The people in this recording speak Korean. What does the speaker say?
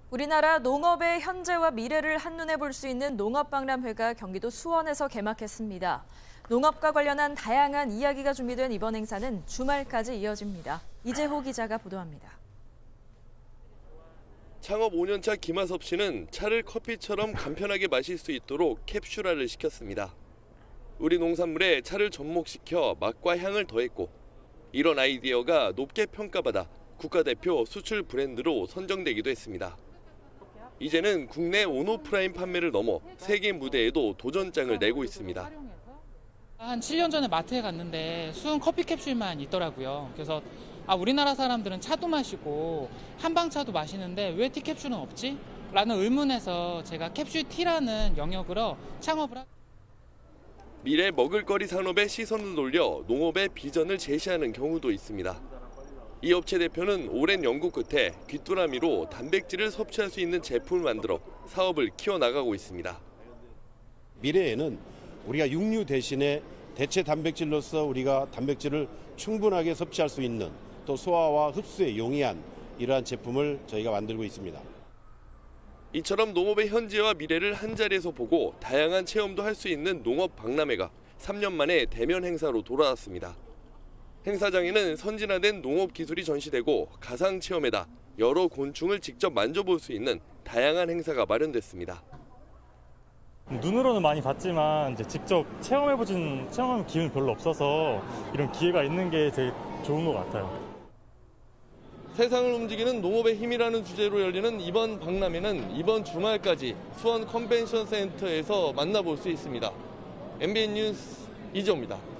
우리나라 농업의 현재와 미래를 한눈에 볼 수 있는 농업박람회가 경기도 수원에서 개막했습니다. 농업과 관련한 다양한 이야기가 준비된 이번 행사는 주말까지 이어집니다. 이재호 기자가 보도합니다. 창업 5년차 김하섭 씨는 차를 커피처럼 간편하게 마실 수 있도록 캡슐화를 시켰습니다. 우리 농산물에 차를 접목시켜 맛과 향을 더했고, 이런 아이디어가 높게 평가받아 국가대표 수출 브랜드로 선정되기도 했습니다. 이제는 국내 온오프라인 판매를 넘어 세계 무대에도 도전장을 내고 있습니다. 한 7년 전에 마트에 갔는데 수은 커피 캡슐만 있더라고요. 그래서 우리나라 사람들은 차도 마시고 한방차도 마시는데 왜 티캡슐은 없지? 라는 의문에서 제가 캡슐티라는 영역으로 창업을 하고 미래 먹을거리 산업에 시선을 돌려 농업의 비전을 제시하는 경우도 있습니다. 이 업체 대표는 오랜 연구 끝에 귀뚜라미로 단백질을 섭취할 수 있는 제품을 만들어 사업을 키워나가고 있습니다. 미래에는 우리가 육류 대신에 대체 단백질로서 우리가 단백질을 충분하게 섭취할 수 있는 또 소화와 흡수에 용이한 이러한 제품을 저희가 만들고 있습니다. 이처럼 농업의 현재와 미래를 한자리에서 보고 다양한 체험도 할 수 있는 농업 박람회가 3년 만에 대면 행사로 돌아왔습니다. 행사장에는 선진화된 농업 기술이 전시되고 가상 체험에다 여러 곤충을 직접 만져볼 수 있는 다양한 행사가 마련됐습니다. 눈으로는 많이 봤지만 직접 체험 기회는 별로 없어서 이런 기회가 있는 게 되게 좋은 것 같아요. 세상을 움직이는 농업의 힘이라는 주제로 열리는 이번 박람회는 이번 주말까지 수원 컨벤션 센터에서 만나볼 수 있습니다. MBN 뉴스 이재호입니다.